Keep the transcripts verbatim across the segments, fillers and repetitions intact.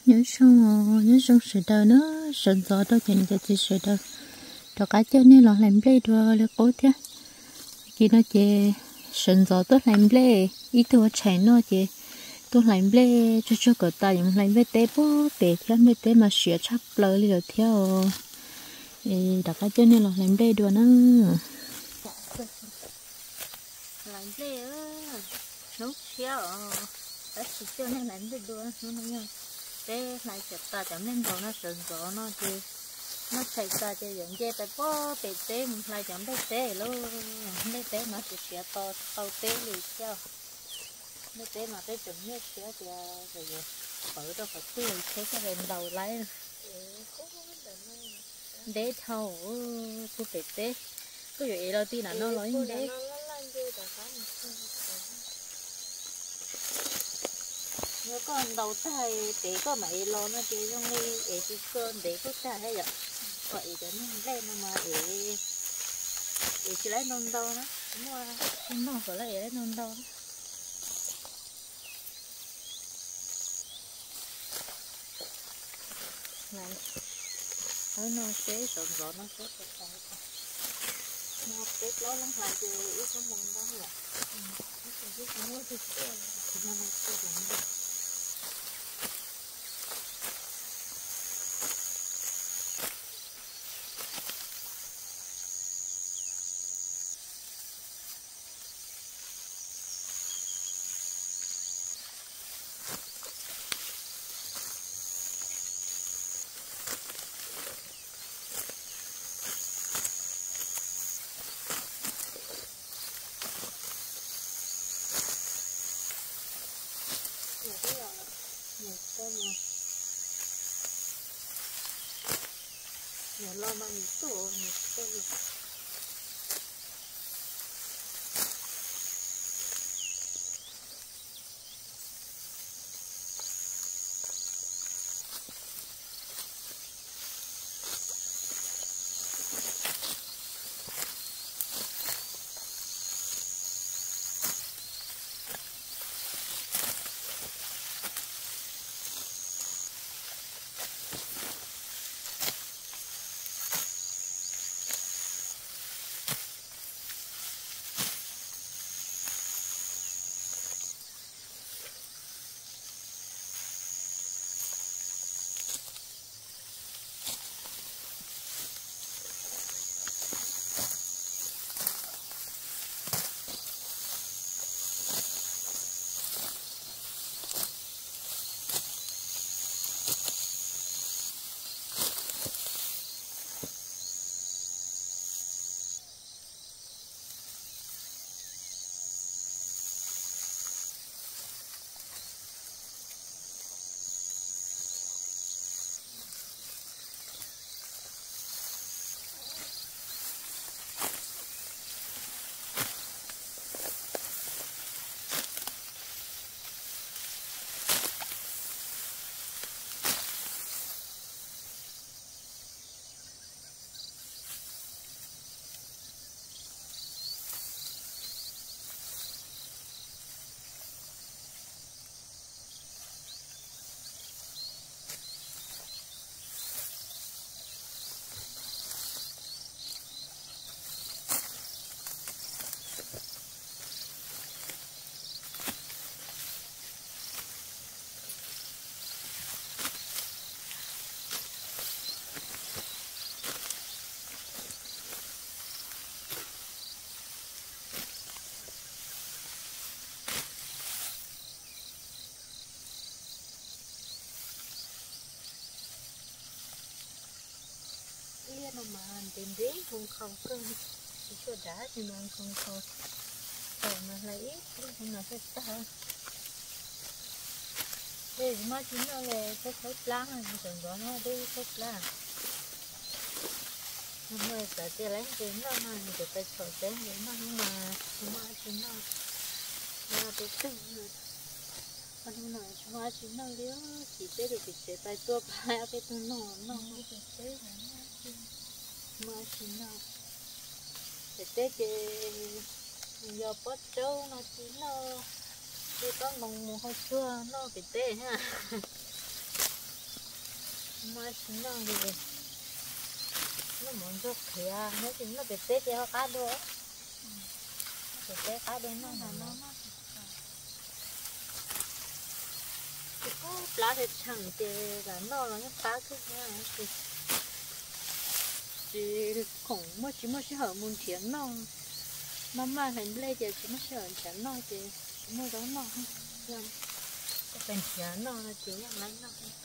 nhớ xong nhớ xong sự đời nó sần gió đó thì cái chỉ sự đời đó cá chân này là làm play đùa là cố thế chỉ nó chỉ sần gió tốt làm play ít thôi chạy nó chỉ tôi làm play cho cho cậu ta những làm play té bố té lắm play té mà sửa chắp lời đi được theo thì đó cá chân này là làm play đùa nó làm play ơ nấu xéo đã chỉ cho nên làm play đùa nó nó nhau để lại chụp ta chậm lên đầu nó sần gió nó thì nó chạy ta chơi dựng dây tại bó bị té mình lại chậm bé té luôn bé té mà thì sẽ to to té liền sao bé té mà bé chậm nhất sẽ thì rồi ở đâu phải tiêu thế cái bên đầu lấy để thâu cứ bị té cứ vậy đâu tí là nó nói đấy nếu con đầu tay để có mấy lô nó chỉ trong đi để chỉ cơn để có tay hay vậy vậy cho nó lên mà để để chỉ lấy non đâu đó mua nó phải lấy non đâu này ở nó sẽ sồn sồn nó sẽ sồn nó sẽ lối lắm lại thì ít có mồm đó rồi cái cái nó thì nó nó sẽ làm được nhà lo mà mình tổ mình tổ nó mà ăn đến đấy không không cơn chỉ cho đá thì nó không không còn mà lấy không là cái ta đây mà chúng nó là cái khối lá này chúng đó nó đi khối lá hôm nay sẽ đi lấy cái nó mà để tay soi cái nó mà mà chúng nó là cái từng con này chúng nó chúng nó liếu chỉ để được cái tay tua hai cái nó nó cái cái mà chúng nó để để cái giờ bắt trâu nó chỉ nó cái con mồng mồng hơi chua nó bị tê ha mà xin nó đi nó muốn cho khía nó chỉ nó bị tết theo cá đô bị tết cá đô nó là nó nó cái cô lá thì chẳng thì là nó là những cá cứ như thì chỉ cũng mới chỉ mới chỉ hở muốn tiền nó nó mà hình lên thì chỉ mới hở tiền nó thì mới đó nó không cái bên tiền nó là chỉ là lấy nó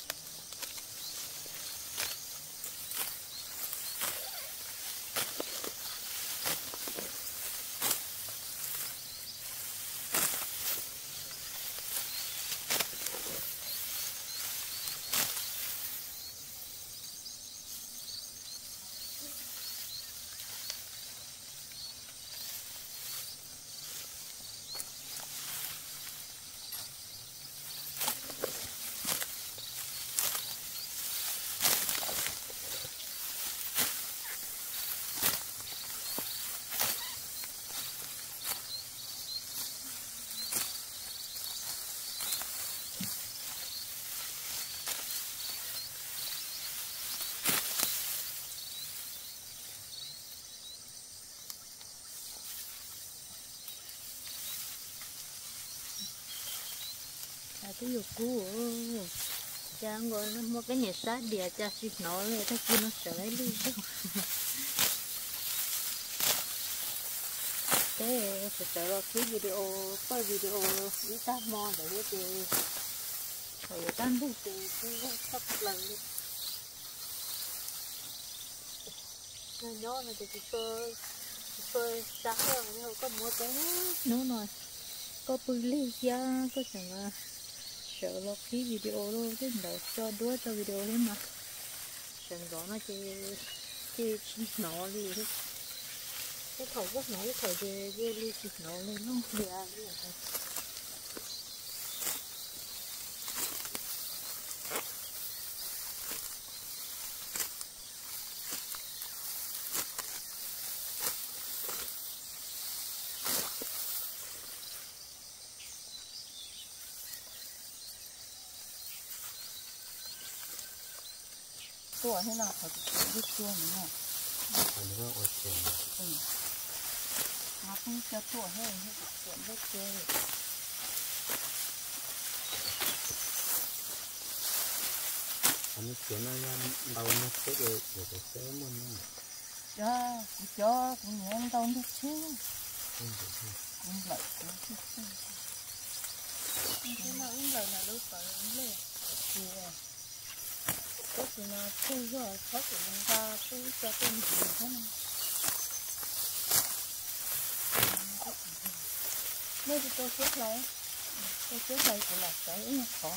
cái dục cũ cha ngồi nó mua cái nhện sát địa cha xịt nó rồi ta kia nó sợ lấy luôn thế phải chờ là cái video quay video đi ta mò để cái gì rồi tan đi từ cái sắp lần đi nó nhỏ nó thì chỉ chơi chơi sáng rồi nhưng có mua cái nữa rồi có bự ly ra có chẳng sợ lo khí video luôn chứ đâu cho đuôi cho video lên mà chẳng rõ nó chỉ chỉ chỉ nó đi hết cái khẩu rất nói khẩu về về đi chỉ nó lên nó không được gì hếtตัวให้เราเขาจะยึดตัวนี่เนาะอันนี้ว่าโอเคอืมมาต้องจะตัวให้ให้ตัวได้เจออันนี้เขียนอะไรเราไม่ใช่เดี๋ยวเดี๋ยวจะเซมมันนะจ้าจ้าคุณเห็นตอนที่ชื่อคุณไหลคุณที่ชื่อคุณมาอุ้มไหลนะลูกไปอุ้มเลยคือcái gì mà phui rồi có thể mình ta phui cho cái gì thế này đây thì tôi xếp lại tôi xếp lại cũng là cái nó khó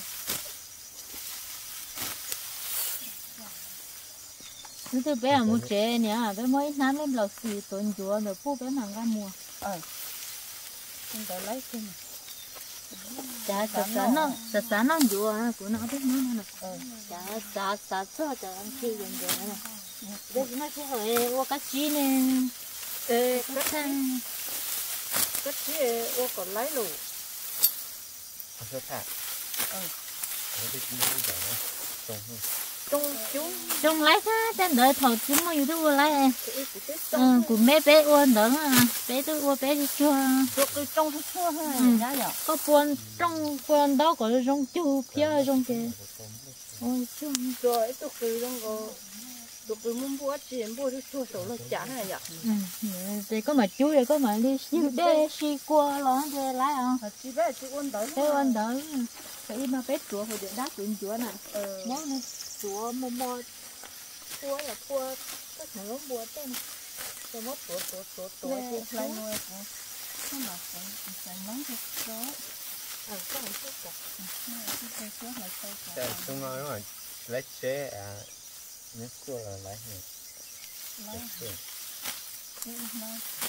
nếu tôi bé mua trẻ nhỉ bé mới nán lên lò xì tuần chúa rồi phu bé mang ra mua ờ chúng ta lấy cái này chả chả chả nó chả chả nó chúa của nó biết nó nè chả chả chả cho chả ăn khi dùng để nè đây nó sẽ hỏi ô cá chi nè ê cá thang cá chi ô còn lấy lù ăn sữa thả ừ cái gì nó cũng vậy trồng trồng chúng trồng lấy ha trên đời thầu chúng mà youtube lấy ừ của mấy bé uốn đó à bé tôi uốn bé đi chua chua cái trồng cái chua ha giá vậy có buồn trồng buồn đó có trồng chu phía trồng kìa ôi chua rồi tôi cứ trồng có tôi cứ muốn mua tiền mua được chua số nó chả hay vậy ừ thì có mà chú rồi có mà đi siêu bé xì qua lo để lấy à chỉ bé chỉ uốn đó bé uốn đó cái mà bé chua hồi đá chuyện chua nè món này chua mò mò chua là chua cái thằng nó bùa tên cái mốt chua chua chua chua thì lại nuôi cũng nó mà phải phải món thịt đó à cái này chút cả cái chua là sâu cả chúng nó nó lấy chế à nước chua là lấy này lấy cái nó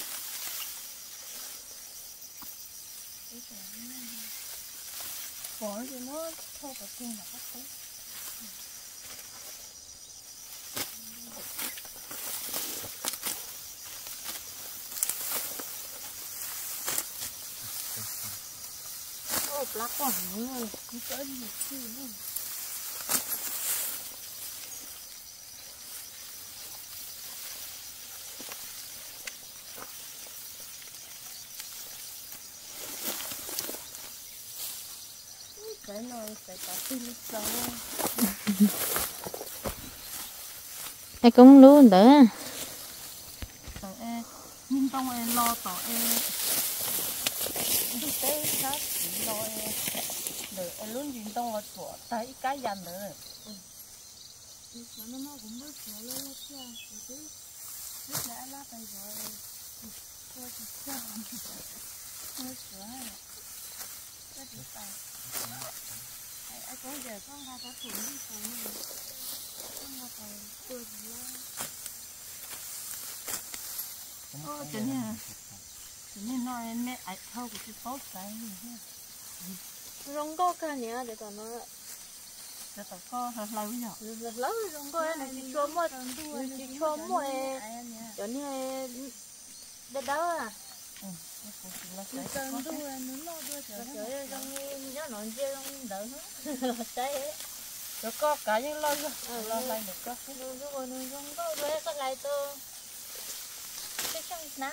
bỏ thì nó thôi phải chung là tốt lá quả nữa cũng tới nhiều khi nữa ai cũng luôn đó nhưng tông em lo tỏ em đi tới sát lo em để em luôn nhìn tông ở chỗ thấy cái dàn nữa nó nó cũng mới sửa lên hết chưa thì biết đã lá tay rồi tôi chỉ cho mới sửa cái gì tay ai có giờ con ra cả thùng đi thùng này con ra tay tôi gì đó ô cho nên cho nên nói mẹ ai thâu cái cái tốt cái gì hết rong có cái nhỉ để còn nó để tao co thật lâu rồi lâu rong có này chỉ cho mua chỉ cho mua cho nên để đâu à chỉ cần đu là nó lo đu trời ơi trong nhớ nói chơi trong đỡ nó cháy rồi có cả những lo rồi lo lại được có rồi rồi rồi rong có rồi có lại tôi cái trong ná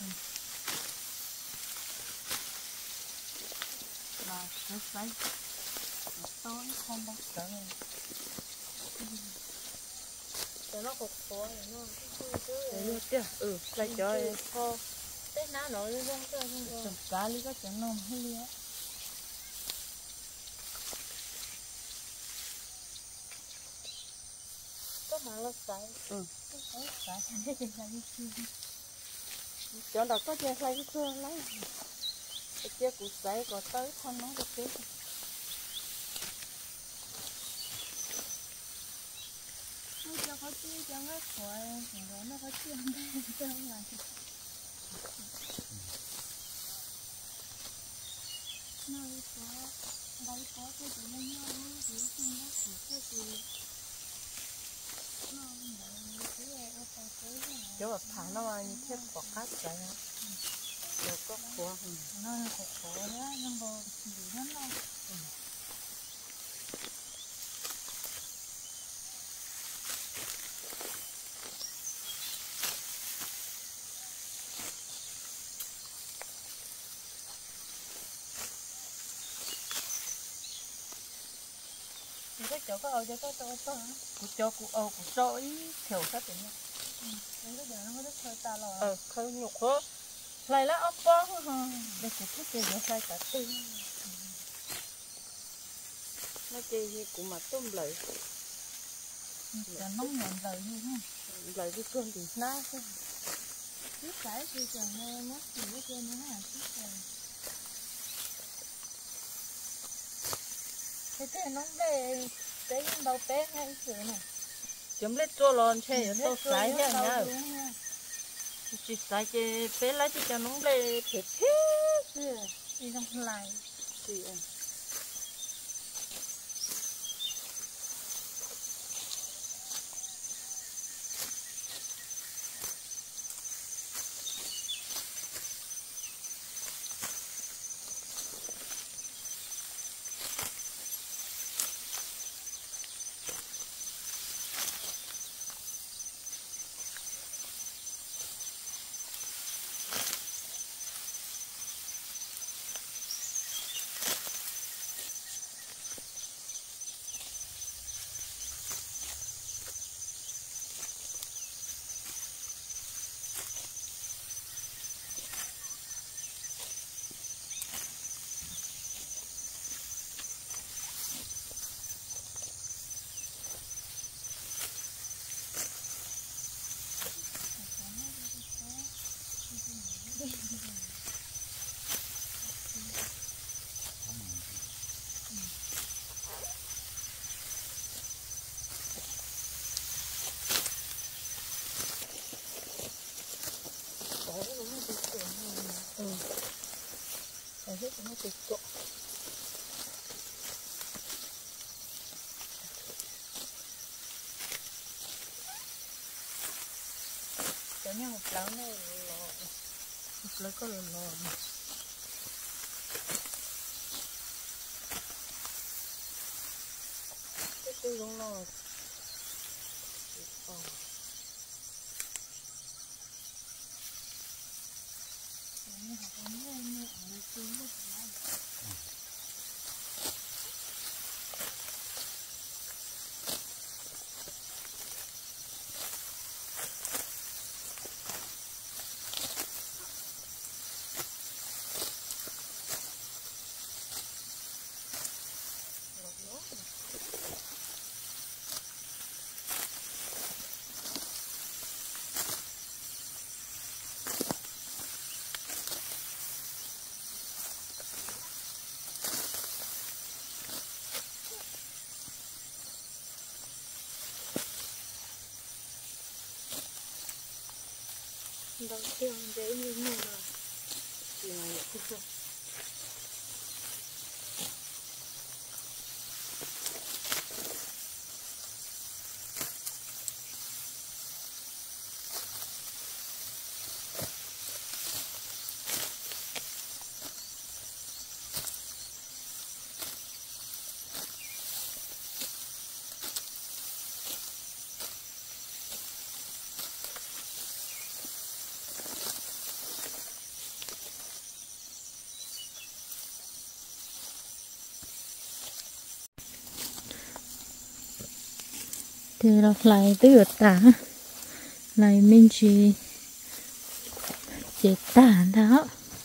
là sẽ lấy tối không bao giờ cho nó cục khổ rồi nó để luôn chưa ừ lấy cho kho cái ná nổi lên không cơ chấm cá lý có chấm nôm hay á có mà nó sấy ừ sấy cho đó có chơi lấy cái cưa lấy cái chơi củ sấy có tới không nó được cái nó cho có chơi cho nó khỏe rồi nó có chơi không đây chơi không lại nơi có đây có cái gì nó nhau nó chỉ chung nó chỉ cái gì nó như thế ở trong cái này chỗ thả nó vào như thế có cát vậy á rồi có khổ nó khổ khổ đó nhưng mà gì nó nó cái chỗ có âu cho có chỗ có cụ chỗ cụ âu cụ chỗ ý thiểu sát thế này nên cái giờ nó có rất hơi ta lo ờ khơi nhục khó lại là ốc bó ha để cụ thích gì để lại cả tư nó chơi gì cũng mà tôm lợi cho nóng nhọn lợi như ha lợi cái cơm thì ná chứ biết cái gì chẳng nghe mất gì hết trơn nữa hả biết rồi thế thế nó về cái đầu bé hay sữa này chấm lết chua lon chơi ở đâu sấy nha nhá chỉ sấy cái bé lấy cho nó về thịt thế đi trong lại thì ở hết nó tụt cọ cho nhau một láng này lò một lấy có lò lò cái cái giống lò đầu tiên dễ như thế nào thì là vậy. Thì là lại tới ở tả lại mình chỉ chỉ tả đó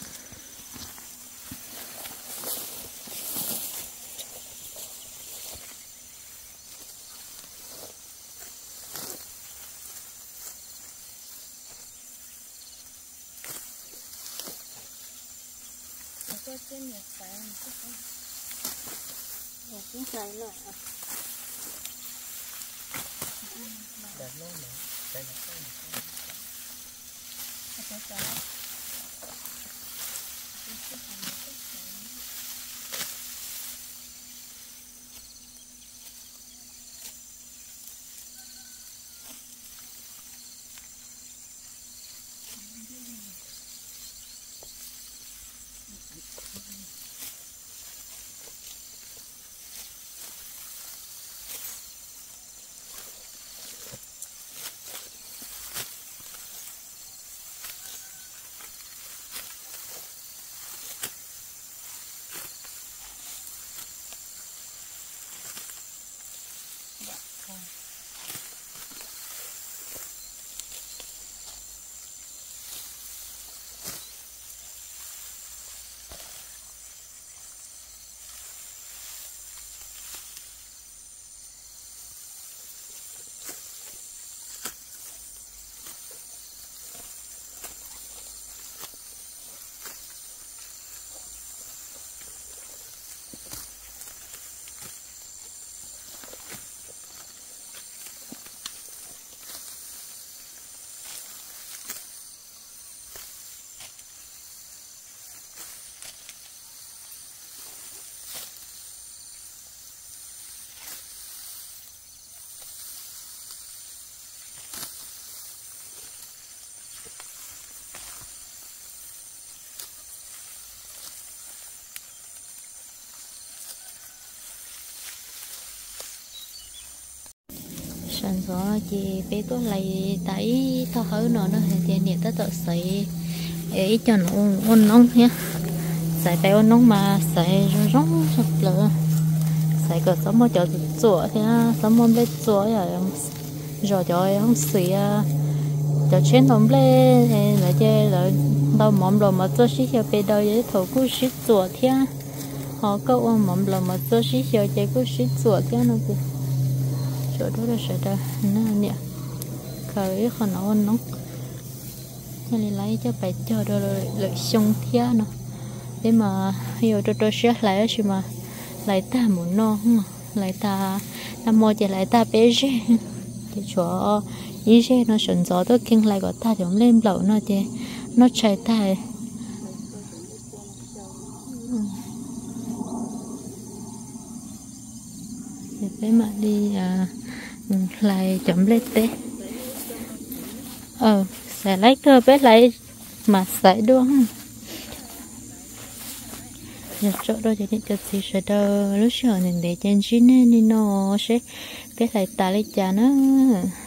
Có trên nhà sáng một cái trái lợi à đẹp luôn nữa đây là cái này cái trái sản gió chị bé tôi lấy tay thọ hơi nó nó thì tiền điện tất tự sấy ấy cho nó ôn nóng nhé sấy bé ôn nóng mà sấy rong thật là sấy cỡ sống một chỗ chùa thì sống một bên chùa rồi rồi cho không xì cho trên tấm lê là chơi là đâu mỏng rồi mà tôi xí cho bé đâu vậy thầu cứ xí chùa thế họ câu mỏng rồi mà tôi xí cho chơi cứ xí chùa thế nó kì chỗ đó là sẽ ra nó nè khởi còn nó nóng cho nên lấy cho bài cho đồ lợi sung thia nó để mà hiểu cho tôi sẽ lại chứ mà lại ta muốn no lại ta làm một chỉ lại ta bé rê thì chỗ ý rê nó sẵn gió tôi kinh lại có ta giống lên lẩu nó thì nó chạy tay để bé mà đi à lại chấm lên té ờ sẽ lấy cơ bé lấy mà sải đuông giờ chỗ đó cho nên cho chị sẽ đỡ lúc sau nên để trên chín nên nó sẽ bé lại ta lấy chả nó